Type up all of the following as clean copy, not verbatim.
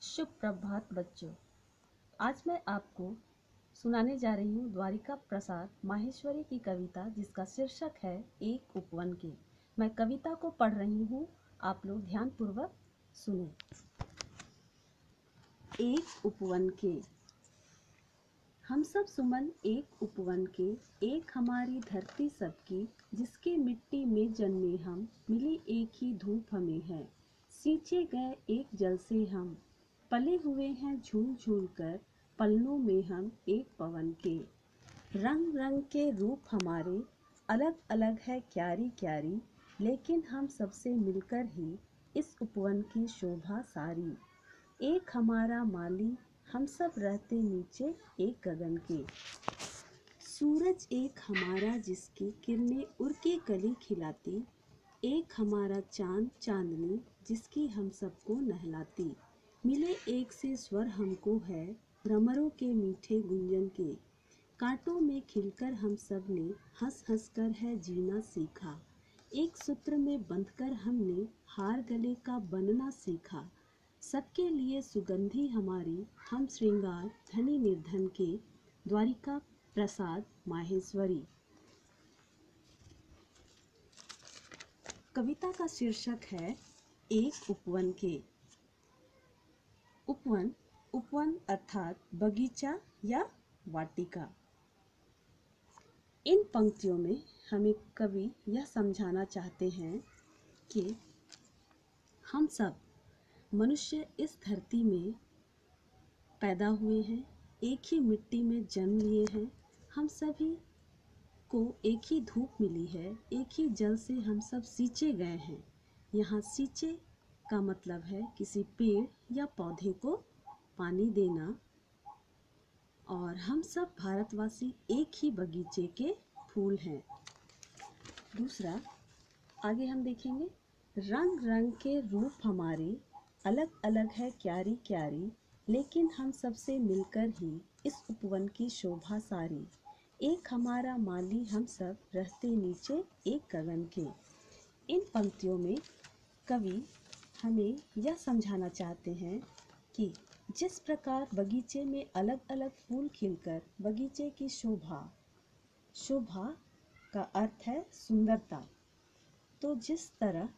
शुभ प्रभात बच्चों। आज मैं आपको सुनाने जा रही हूँ द्वारिका प्रसाद माहेश्वरी की कविता जिसका शीर्षक है एक उपवन के। मैं कविता को पढ़ रही हूँ, आप लोग ध्यानपूर्वक सुने। एक उपवन के। हम सब सुमन एक उपवन के, एक हमारी धरती सबकी, जिसकी मिट्टी में जन्मे हम, मिली एक ही धूप हमें है। सींचे गए एक जल से हम, पले हुए हैं झूल झूल कर, पलनों में हम एक पवन के। रंग रंग के रूप हमारे अलग अलग है क्यारी क्यारी, लेकिन हम सबसे मिलकर ही इस उपवन की शोभा सारी। एक हमारा माली, हम सब रहते नीचे एक गगन के। सूरज एक हमारा जिसकी किरणें उड़ के कली खिलाती, एक हमारा चांद चांदनी जिसकी हम सबको नहलाती। मिले एक से स्वर हमको है भ्रमरों के मीठे गुंजन के। कांटों में खिलकर हम सब ने हंस हंस कर है जीना सीखा। एक सूत्र में बंधकर हमने हार गले का बनना सीखा। सबके लिए सुगंधी हमारी हम श्रृंगार धनी निर्धन के। द्वारिका प्रसाद माहेश्वरी। कविता का शीर्षक है एक उपवन के। उपवन, उपवन अर्थात बगीचा या वाटिका। इन पंक्तियों में हमें कवि यह समझाना चाहते हैं कि हम सब मनुष्य इस धरती में पैदा हुए हैं, एक ही मिट्टी में जन्म लिए हैं। हम सभी को एक ही धूप मिली है, एक ही जल से हम सब सींचे गए हैं। यहाँ सींचे का मतलब है किसी पेड़ या पौधे को पानी देना। और हम सब भारतवासी एक ही बगीचे के फूल हैं। दूसरा, आगे हम देखेंगे, रंग रंग के रूप हमारे अलग अलग है क्यारी क्यारी, लेकिन हम सबसे मिलकर ही इस उपवन की शोभा सारी। एक हमारा माली, हम सब रहते नीचे एक गगन के। इन पंक्तियों में कवि हमें यह समझाना चाहते हैं कि जिस प्रकार बगीचे में अलग अलग फूल खिलकर बगीचे की शोभा, शोभा का अर्थ है सुंदरता, तो जिस तरह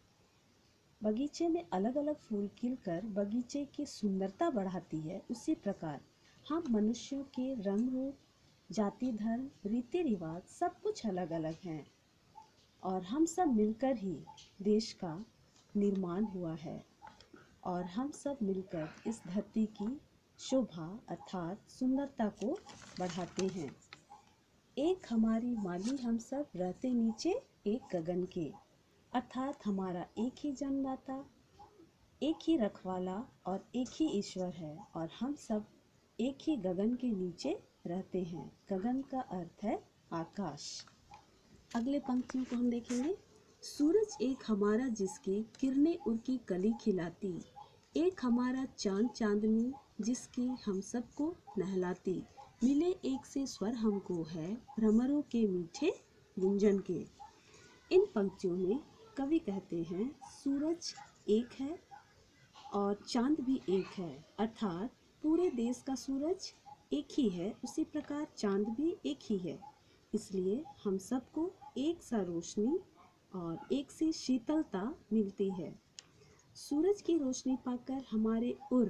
बगीचे में अलग अलग फूल खिलकर बगीचे की सुंदरता बढ़ाती है, उसी प्रकार हम मनुष्यों के रंग रूप, जाति धर्म, रीति रिवाज सब कुछ अलग अलग हैं और हम सब मिलकर ही देश का निर्माण हुआ है। और हम सब मिलकर इस धरती की शोभा अर्थात सुंदरता को बढ़ाते हैं। एक हमारी माली, हम सब रहते नीचे एक गगन के, अर्थात हमारा एक ही जन्मदाता, एक ही रखवाला और एक ही ईश्वर है और हम सब एक ही गगन के नीचे रहते हैं। गगन का अर्थ है आकाश। अगले पंक्तियों को हम देखेंगे। सूरज एक हमारा जिसकी किरणें उनकी कली खिलाती, एक हमारा चांद चांदनी जिसकी हम सबको नहलाती। मिले एक से स्वर हमको है भ्रमरों के मीठे गुंजन के। इन पंक्तियों में कवि कहते हैं सूरज एक है और चांद भी एक है, अर्थात पूरे देश का सूरज एक ही है, उसी प्रकार चांद भी एक ही है। इसलिए हम सबको एक सा रोशनी और एक सी शीतलता मिलती है। सूरज की रोशनी पाकर हमारे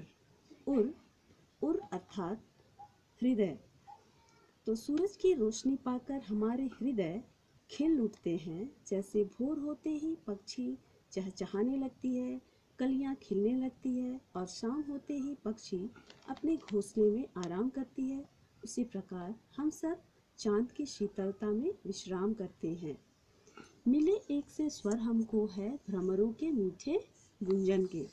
उर अर्थात हृदय, तो सूरज की रोशनी पाकर हमारे हृदय खिल उठते हैं। जैसे भोर होते ही पक्षी चहचहाने लगती है, कलियां खिलने लगती है और शाम होते ही पक्षी अपने घोंसले में आराम करती है, उसी प्रकार हम सब चांद की शीतलता में विश्राम करते हैं। मिले एक से स्वर हमको है भ्रमरों के मीठे गुंजन के।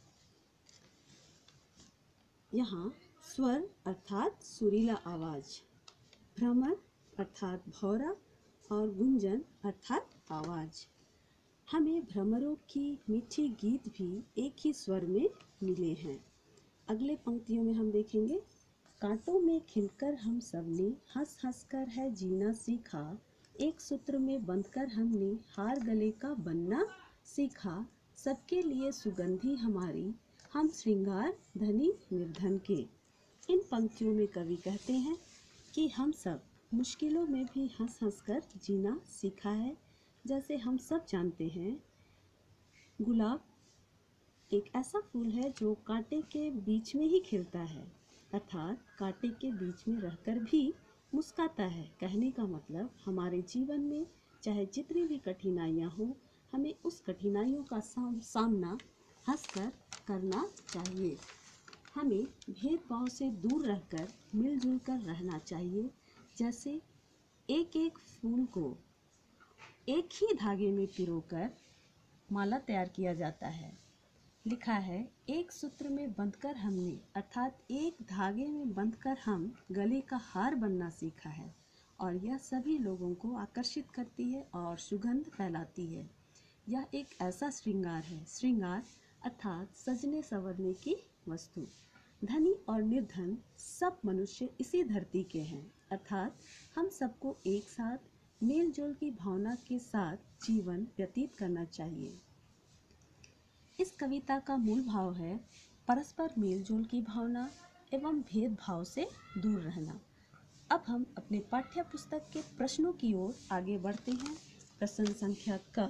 यहाँ स्वर अर्थात सुरीला आवाज, भ्रमर अर्थात भौरा और गुंजन अर्थात आवाज। हमें भ्रमरों की मीठी गीत भी एक ही स्वर में मिले हैं। अगले पंक्तियों में हम देखेंगे। कांटों में खिलकर हम सबने हंस हंस कर है जीना सीखा, एक सूत्र में बंधकर हमने हार गले का बनना सीखा। सबके लिए सुगंधी हमारी हम श्रृंगार धनी निर्धन के। इन पंक्तियों में कवि कहते हैं कि हम सब मुश्किलों में भी हंस हंस कर जीना सीखा है। जैसे हम सब जानते हैं, गुलाब एक ऐसा फूल है जो कांटे के बीच में ही खिलता है, अर्थात कांटे के बीच में रहकर भी मुस्काता है। कहने का मतलब हमारे जीवन में चाहे जितनी भी कठिनाइयाँ हो, हमें उस कठिनाइयों का सामना हंसकर करना चाहिए। हमें भेदभाव से दूर रहकर मिलजुल कर रहना चाहिए। जैसे एक एक फूल को एक ही धागे में पिरोकर माला तैयार किया जाता है। लिखा है, एक सूत्र में बंधकर हमने, अर्थात एक धागे में बंधकर हम गले का हार बनना सीखा है, और यह सभी लोगों को आकर्षित करती है और सुगंध फैलाती है। यह एक ऐसा श्रृंगार है, श्रृंगार अर्थात सजने संवरने की वस्तु। धनी और निर्धन सब मनुष्य इसी धरती के हैं, अर्थात हम सबको एक साथ मेलजोल की भावना के साथ जीवन व्यतीत करना चाहिए। इस कविता का मूल भाव है परस्पर मेलजोल की भावना एवं भेदभाव से दूर रहना। अब हम अपने पाठ्य पुस्तक के प्रश्नों की ओर आगे बढ़ते हैं। प्रश्न संख्या क।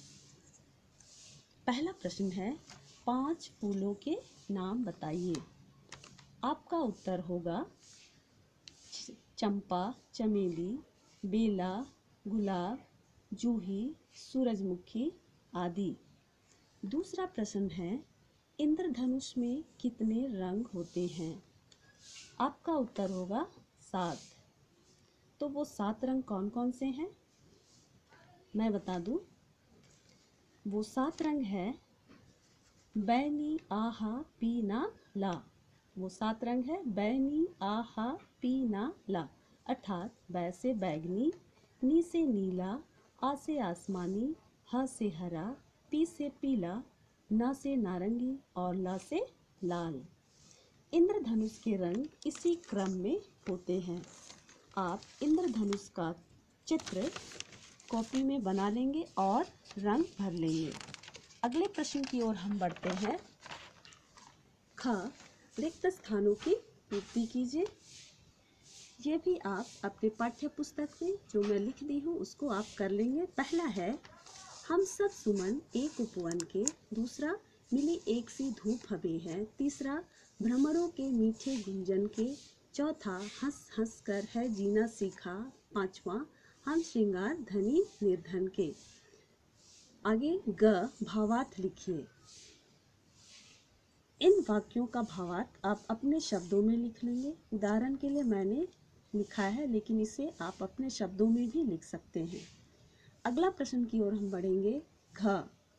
पहला प्रश्न है, 5 फूलों के नाम बताइए। आपका उत्तर होगा चंपा, चमेली, बेला, गुलाब, जूही, सूरजमुखी आदि। दूसरा प्रश्न है, इंद्रधनुष में कितने रंग होते हैं? आपका उत्तर होगा 7। तो वो 7 रंग कौन कौन से हैं? मैं बता दूं, वो 7 रंग है बैनी, आहा, पीना, ला। वो 7 रंग है बैनी, आहा, पीना, ला, अर्थात बै से बैगनी, नी से नीला, आ से आसमानी, ह से हरा, पी से पीला, ना से नारंगी और ला से लाल। इंद्रधनुष के रंग इसी क्रम में होते हैं। आप इंद्रधनुष का चित्र कॉपी में बना लेंगे और रंग भर लेंगे। अगले प्रश्न की ओर हम बढ़ते हैं। ख, रिक्त स्थानों की पूर्ति कीजिए। ये भी आप अपने पाठ्य पुस्तक में जो मैं लिख दी हूँ उसको आप कर लेंगे। पहला है, हम सब सुमन एक उपवन के। दूसरा, मिली एक सी धूप हमें है। तीसरा, भ्रमरों के मीठे गुंजन के। चौथा, हंस हंस कर है जीना सीखा। पांचवा, हम श्रृंगार धनी निर्धन के। आगे ग, भावार्थ लिखिए। इन वाक्यों का भावार्थ आप अपने शब्दों में लिख लेंगे। उदाहरण के लिए मैंने लिखा है, लेकिन इसे आप अपने शब्दों में भी लिख सकते हैं। अगला प्रश्न की ओर हम बढ़ेंगे। घ,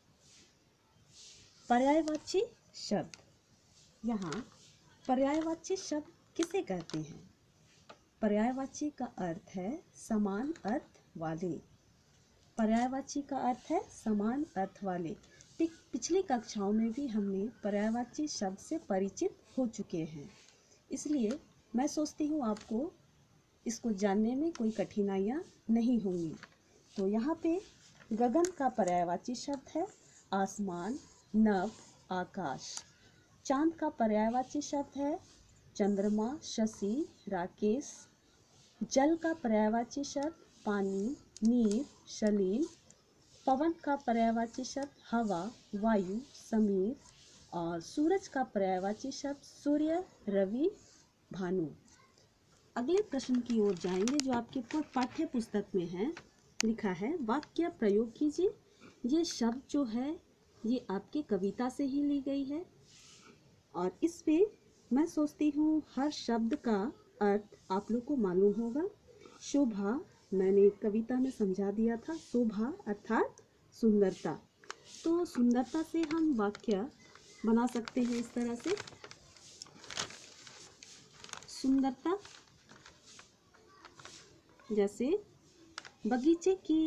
पर्यायवाची शब्द। यहाँ पर्यायवाची शब्द किसे कहते हैं? पर्यायवाची का अर्थ है समान अर्थ वाले। पर्यायवाची का अर्थ है समान अर्थ वाले। पिछली कक्षाओं में भी हमने पर्यायवाची शब्द से परिचित हो चुके हैं, इसलिए मैं सोचती हूँ आपको इसको जानने में कोई कठिनाइयाँ नहीं होंगी। तो यहाँ पे गगन का पर्यायवाची शब्द है आसमान, नभ, आकाश। चांद का पर्यायवाची शब्द है चंद्रमा, शशि, राकेश। जल का पर्यायवाची शब्द पानी, नीर, सलील। पवन का पर्यायवाची शब्द हवा, वायु, समीर। और सूरज का पर्यायवाची शब्द सूर्य, रवि, भानु। अगले प्रश्न की ओर जाएंगे जो आपके पाठ्य पुस्तक में है। लिखा है, वाक्य प्रयोग कीजिए। ये शब्द जो है ये आपकी कविता से ही ली गई है, और इसमें मैं सोचती हूँ हर शब्द का अर्थ आप लोग को मालूम होगा। शोभा मैंने कविता में समझा दिया था, शोभा अर्थात सुंदरता। तो सुंदरता से हम वाक्य बना सकते हैं इस तरह से, सुंदरता जैसे बगीचे की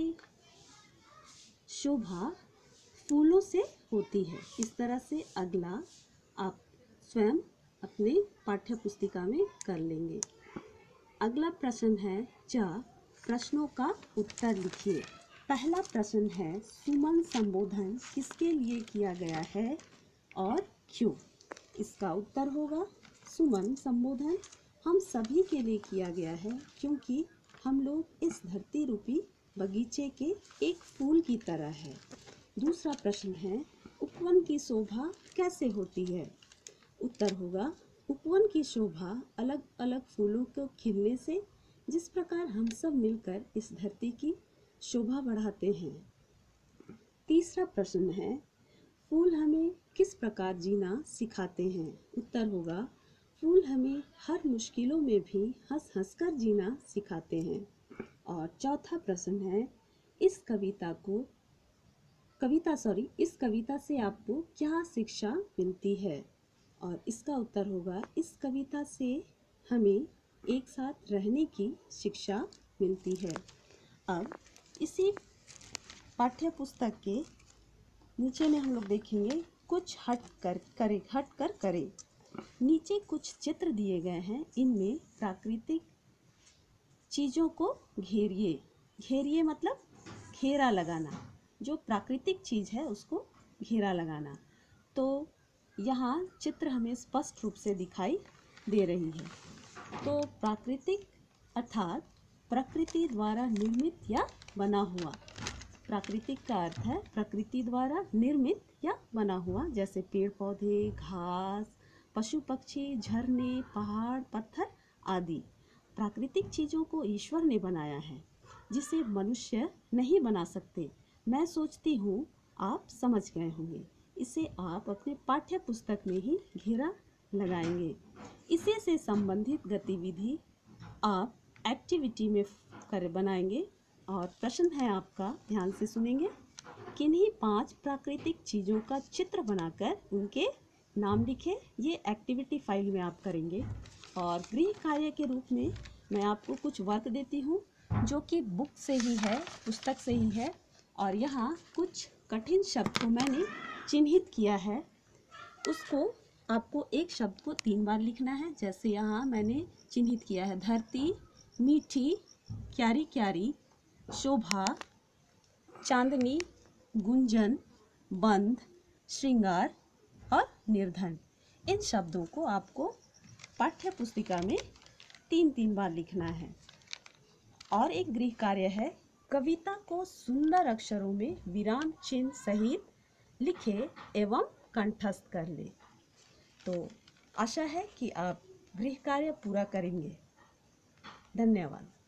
शोभा फूलों से होती है। इस तरह से अगला आप स्वयं अपने पाठ्य पुस्तिका में कर लेंगे। अगला प्रश्न है च, प्रश्नों का उत्तर लिखिए। पहला प्रश्न है, सुमन संबोधन किसके लिए किया गया है और क्यों? इसका उत्तर होगा सुमन संबोधन हम सभी के लिए किया गया है, क्योंकि हम लोग इस धरती रूपी बगीचे के एक फूल की तरह है। दूसरा प्रश्न है, उपवन की शोभा कैसे होती है? उत्तर होगा उपवन की शोभा अलग अलग फूलों को खिलने से, जिस प्रकार हम सब मिलकर इस धरती की शोभा बढ़ाते हैं। तीसरा प्रश्न है, फूल हमें किस प्रकार जीना सिखाते हैं? उत्तर होगा फूल हमें हर मुश्किलों में भी हंस हंस कर जीना सिखाते हैं। और चौथा प्रश्न है, इस कविता से आपको क्या शिक्षा मिलती है? और इसका उत्तर होगा इस कविता से हमें एक साथ रहने की शिक्षा मिलती है। अब इसी पाठ्य पुस्तक के नीचे में हम लोग देखेंगे कुछ हट कर करें। नीचे कुछ चित्र दिए गए हैं, इनमें प्राकृतिक चीज़ों को घेरिए मतलब घेरा लगाना, जो प्राकृतिक चीज़ है उसको घेरा लगाना। तो यहाँ चित्र हमें स्पष्ट रूप से दिखाई दे रही है। तो प्राकृतिक अर्थात प्रकृति द्वारा निर्मित या बना हुआ। प्राकृतिक का अर्थ है प्रकृति द्वारा निर्मित या बना हुआ, जैसे पेड़ पौधे, घास, पशु पक्षी, झरने, पहाड़, पत्थर आदि। प्राकृतिक चीज़ों को ईश्वर ने बनाया है, जिसे मनुष्य नहीं बना सकते। मैं सोचती हूँ आप समझ गए होंगे। इसे आप अपने पाठ्य पुस्तक में ही घेरा लगाएंगे। इसे से संबंधित गतिविधि आप एक्टिविटी में बनाएंगे। और प्रश्न है आपका, ध्यान से सुनेंगे। किन्हीं 5 प्राकृतिक चीज़ों का चित्र बनाकर उनके नाम लिखें। ये एक्टिविटी फाइल में आप करेंगे। और गृह कार्य के रूप में मैं आपको कुछ वर्क देती हूँ, जो कि बुक से ही है, पुस्तक से ही है। और यहाँ कुछ कठिन शब्द को मैंने चिन्हित किया है, उसको आपको एक शब्द को 3 बार लिखना है। जैसे यहाँ मैंने चिन्हित किया है धरती, मीठी, क्यारी क्यारी, शोभा, चांदनी, गुंजन, बंध, श्रृंगार और निर्धन। इन शब्दों को आपको पाठ्य पुस्तिका में 3-3 बार लिखना है। और एक गृह कार्य है, कविता को सुंदर अक्षरों में विराम चिन्ह सहित लिखे एवं कंठस्थ कर ले। तो आशा है कि आप गृह कार्य पूरा करेंगे। धन्यवाद।